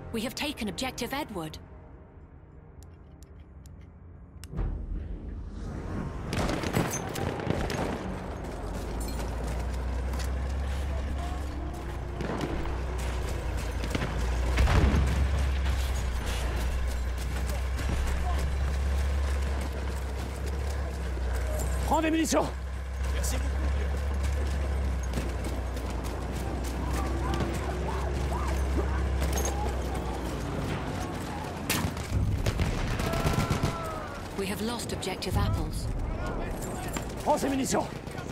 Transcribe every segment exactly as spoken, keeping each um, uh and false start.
We have taken Objective Edward. Prends des munitions! Merci beaucoup. We have lost Objective Apples. Prends ces munitions!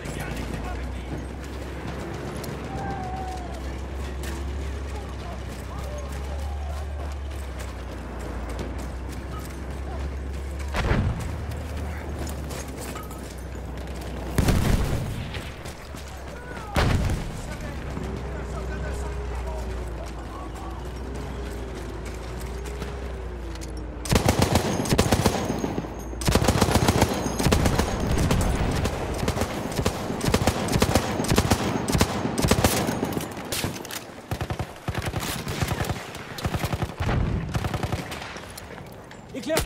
Éclair!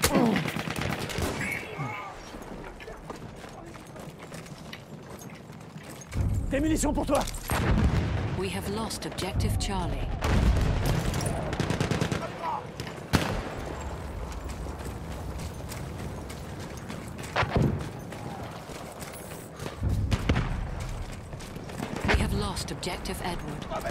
Des munitions pour toi! We have lost Objective Charlie. We have lost Objective Edward.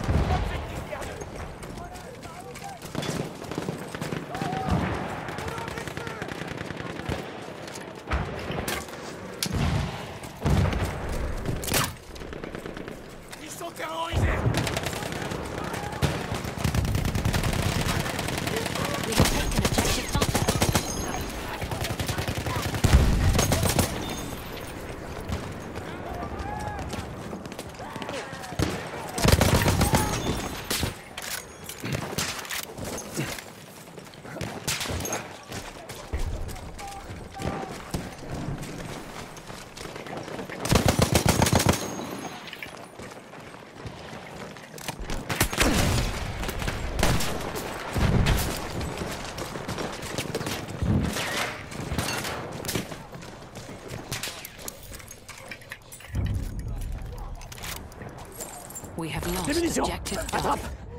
We have lost Des munitions! Objective Attrape!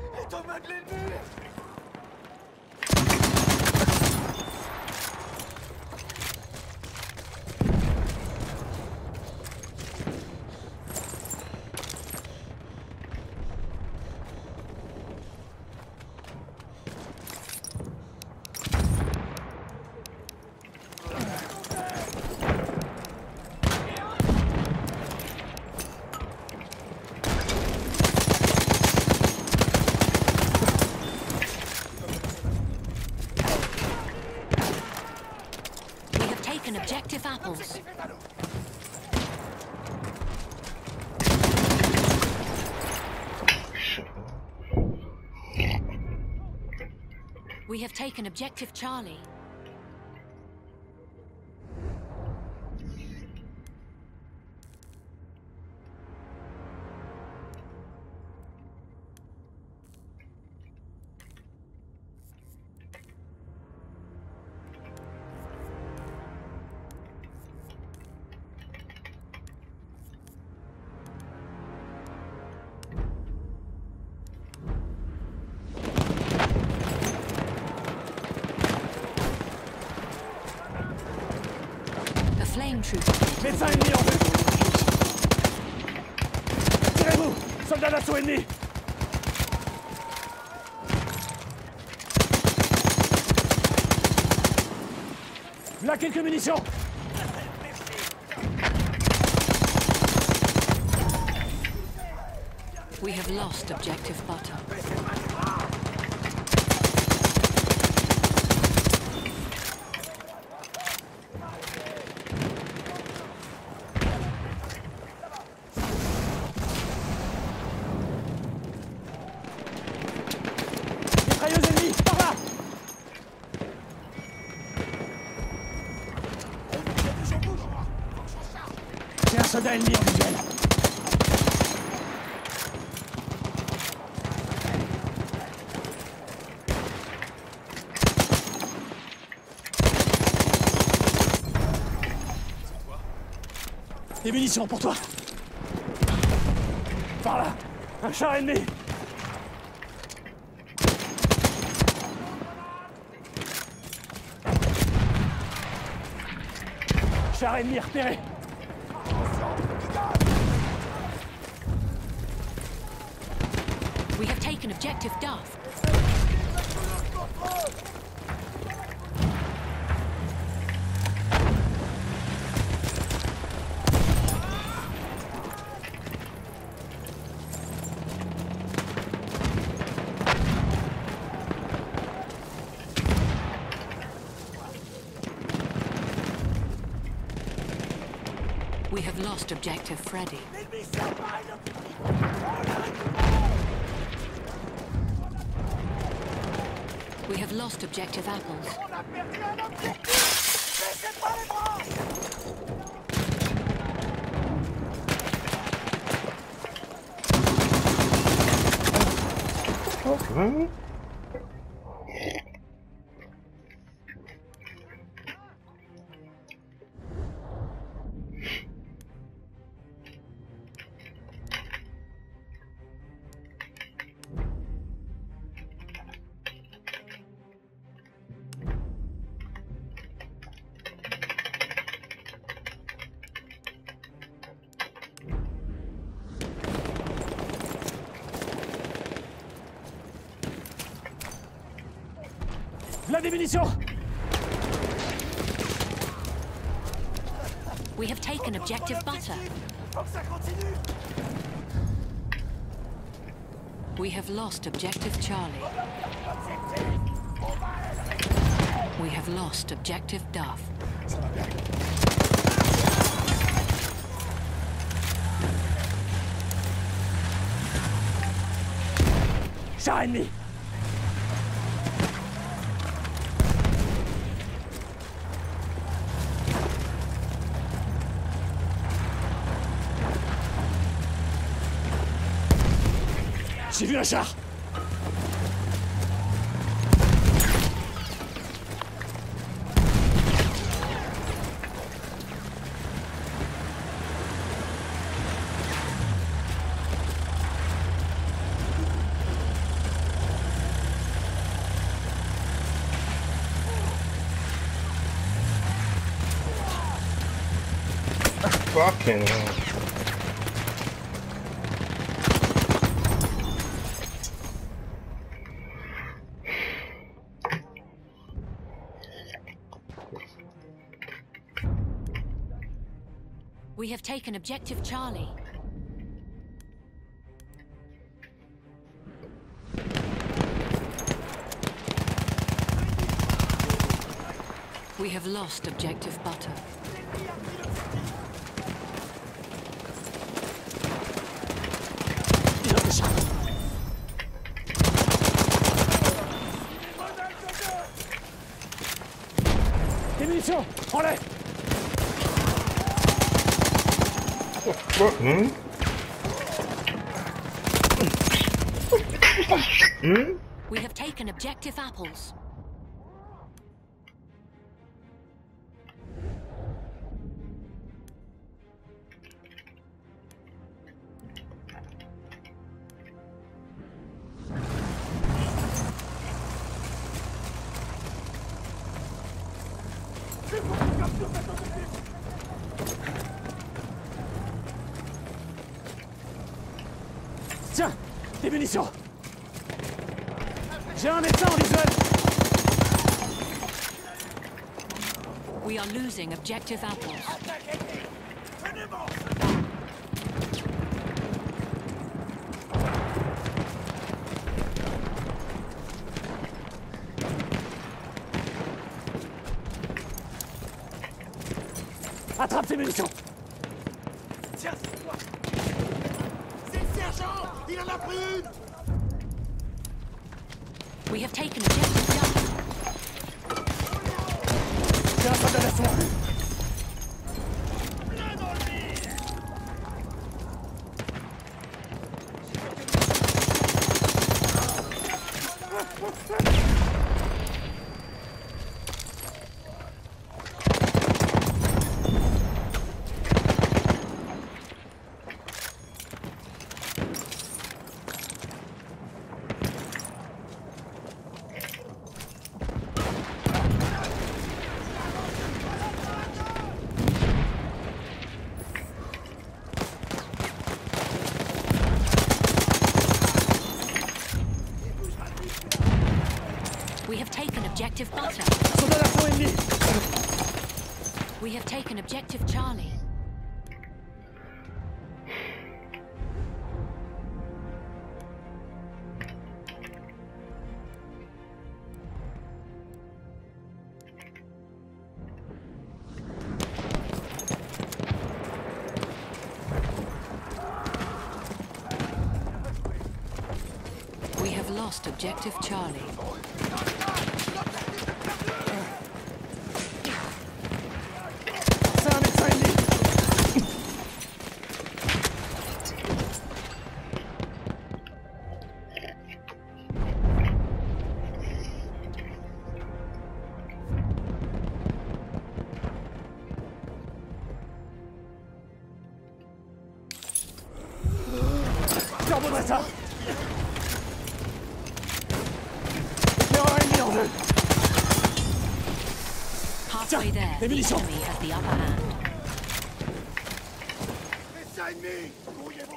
Taken Objective Apples. We have taken Objective Charlie. Flame trooper. Médecin ennemi en vue! Tirez-vous! Soldat d'assaut ennemi! Là, quelques munitions! We have lost Objective Butter. Soldat ennemi en visuel. Des munitions pour toi. Par là. Un char ennemi. Char ennemi repéré. We have taken objective Duff. We have lost objective Freddy. We have lost objective Apples. Okay. V'là des munitions. We have taken objective Butter. Faut que ça continue. We have lost objective Charlie. We have lost objective Duff. Char ennemi. J'ai vu un char. Fucking hell. We have taken objective Charlie. We have lost objective Butter. Pilote de char. Des munitions. Prends-les. What, hmm? Hmm? We have taken objective Apples. Tiens, des munitions. J'ai un médecin en visuel. We are losing objective Apples. Attrape ces munitions. Tiens, c'est toi. C'est le sergent. Il en a pris une. We have taken objective Duff. C'est un soldat d'assaut. Plein dans le mille. We have taken objective Charlie. We have lost objective Charlie. C'est un médecin ennemi. Turbo ça. L'éclaireur ennemi en jeu. Halfway there, des the munitions. enemy has the upper hand. Médecin ennemi! Grouillez-vous!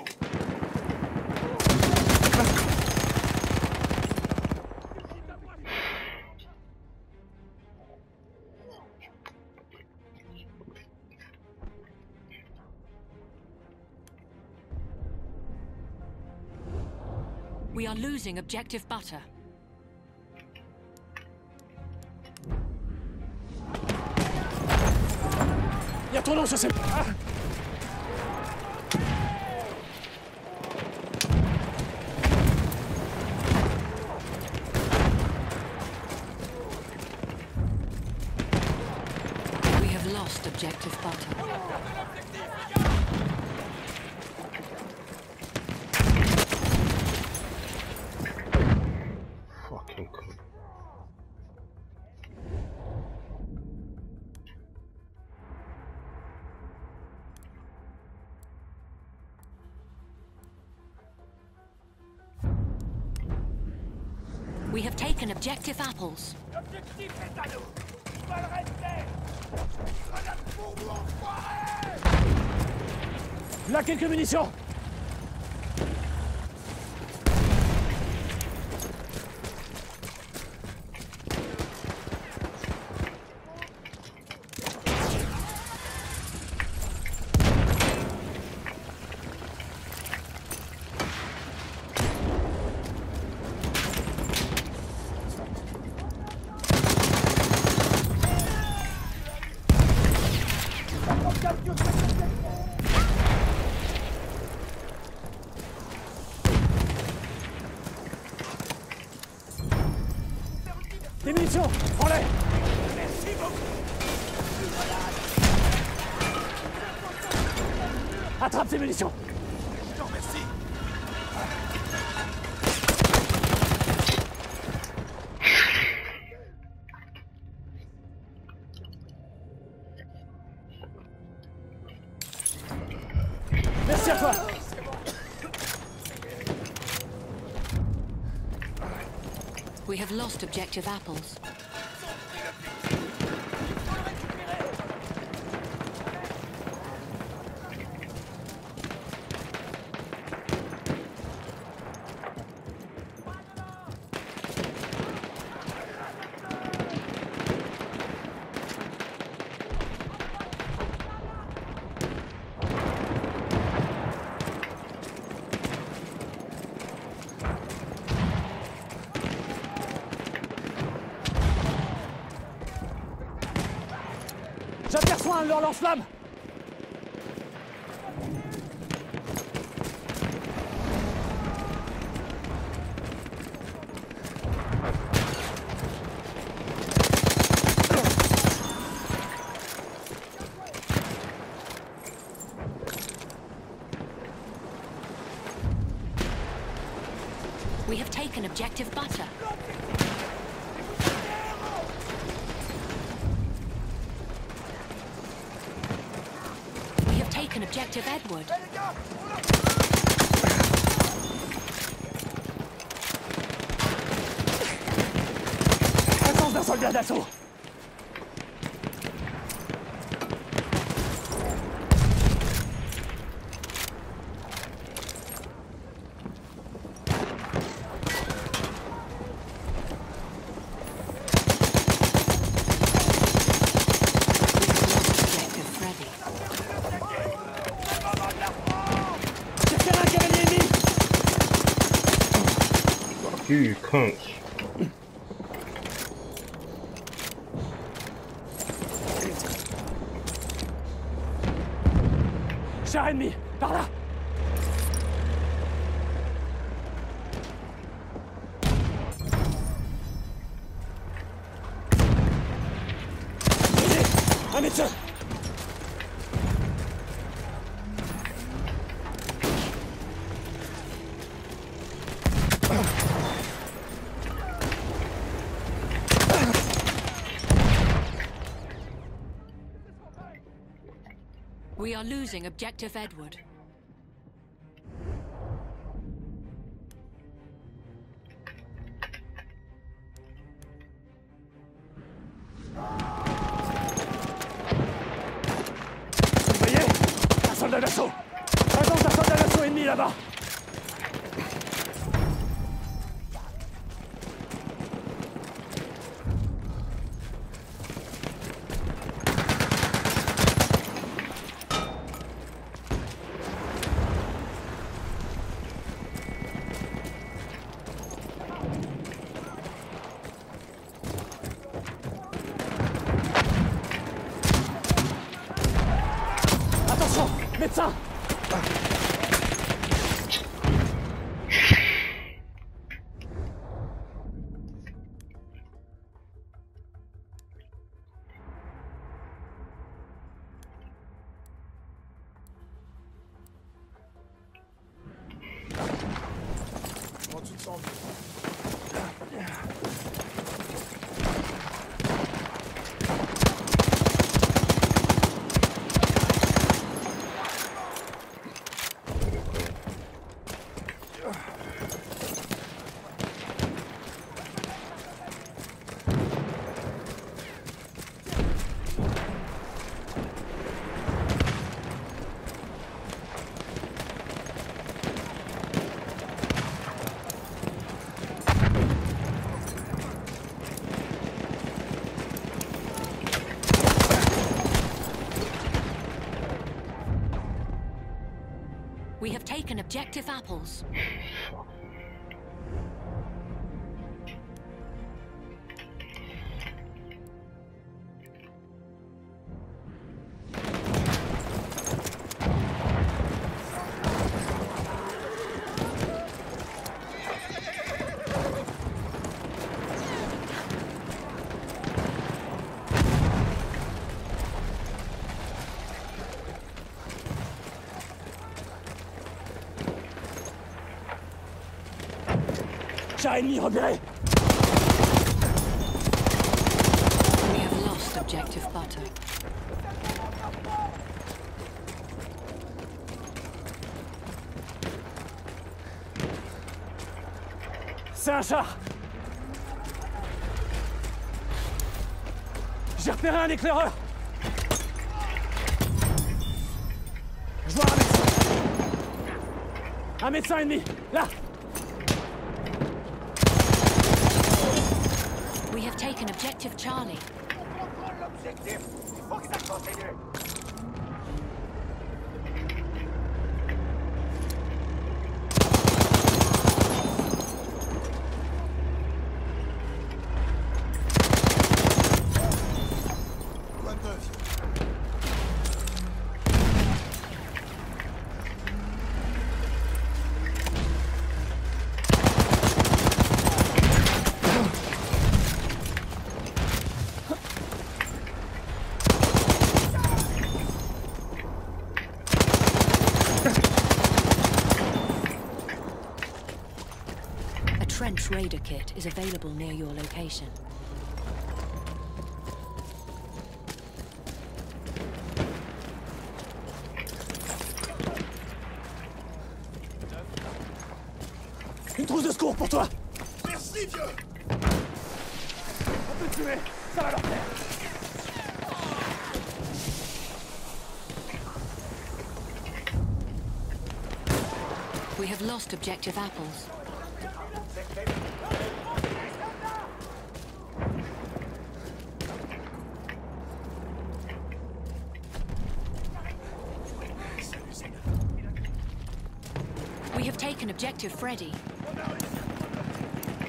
We are losing objective butter. Il y a ton nom sur ces... Ah. We have lost objective butter. Fucking cool. We have taken objective apples. L'objectif est à nous! Il va le rester! Grenade pour vous, enfoirés! Là, quelques munitions. Des munitions. Prends-les. Merci beaucoup! Attrape ces munitions. Je te remercie! Merci à toi. We have lost objective apples. J'aperçois un de leurs lance-flammes. We have taken objective butter. We have taken objective Edward. Présence d'un soldat d'assaut. cul, crunch. Char ennemi, par là. Un médecin. We are losing objective Edward. Vous voyez? Un soldat d'assaut. Présence d'un soldat d'assaut ennemi là-bas. Attention, médecin. Comment tu te sens? We have taken objective apples. Char ennemi repéré. We have lost objective butter. C'est un char. J'ai repéré un éclaireur. Je vois un médecin. Un médecin ennemi, là. We have taken objective Charlie. Contrôle l'objectif. Il faut que ça continue. Quoi de neuf? A trench raider kit is available near your location. Une trousse de secours pour toi. Merci, vieux. On peut te tuer. Ça va leur plaire. We have lost objective apples. We have taken objective Freddy.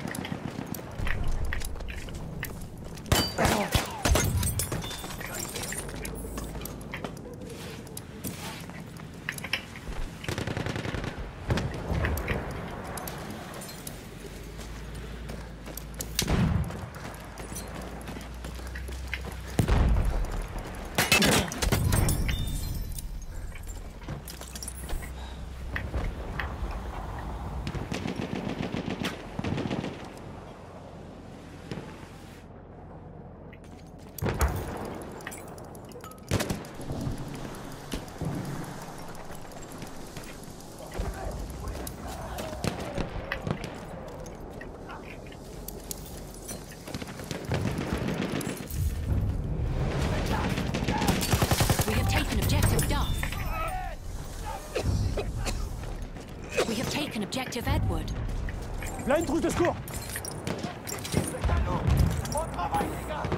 objective Edward. Là, une trousse de secours. Bon travail, les gars.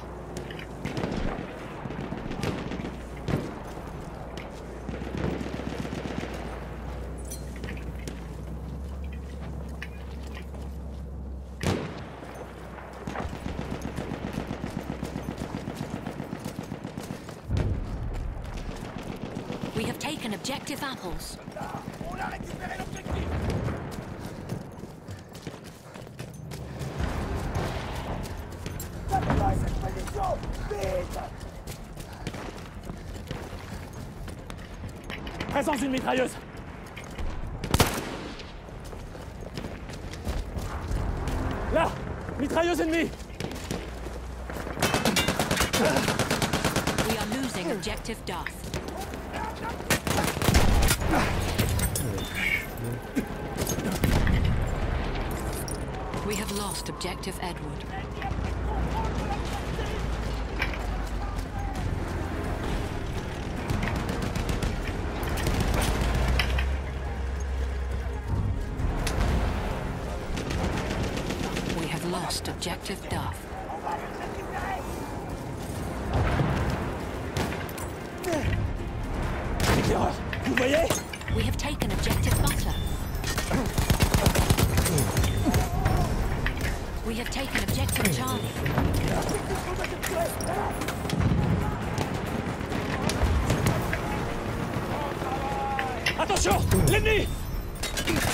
We have taken objective apples. On a récupéré l'objectif. Capturez cette position. Vite. Présence d'une mitrailleuse. Là, mitrailleuse ennemie. We are losing objective Duff. We have lost objective Edward. We have lost objective Duff. Éclaireur, vous voyez? We have taken objective Butter. We have taken objective Charlie. Attention, l'ennemi!